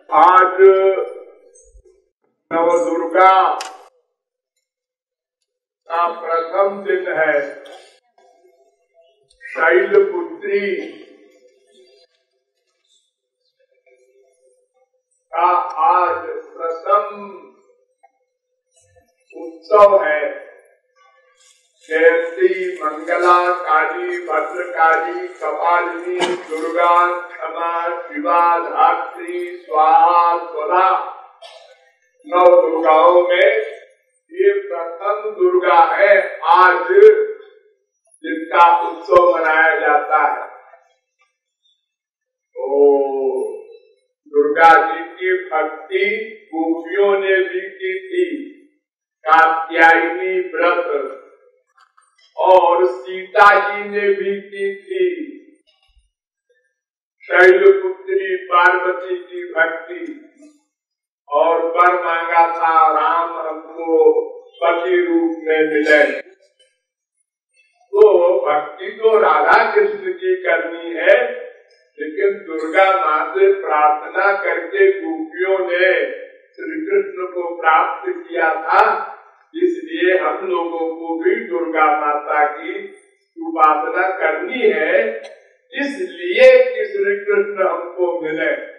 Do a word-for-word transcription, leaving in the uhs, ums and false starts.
आज नवदुर्गा का प्रथम दिन है। शैलपुत्री का आज प्रथम उत्सव है। जयंती, मंगला, काली, भद्रकाली, कपालिनी, दुर्गा, क्षमा, शिवा, धात्री, स्वाहा, स्वधा, नौ दुर्गाओं में ये प्रथम दुर्गा है आज जिसका उत्सव मनाया जाता है। तो दुर्गा जी की भक्ति गोपियों ने भी की थी। कात्यायनी व्रत और सीता जी ने भी की थी। शैलपुत्री पार्वती की भक्ति और वर मांगा था राम हमको पति रूप में मिले। तो भक्ति तो राधा कृष्ण की करनी है, लेकिन दुर्गा माँ से प्रार्थना करके गोपियों ने श्री कृष्ण को प्राप्त किया था। इसलिए हम लोगों को भी दुर्गा माता की उपासना करनी है, इसलिए कि श्री कृष्ण हमको मिले।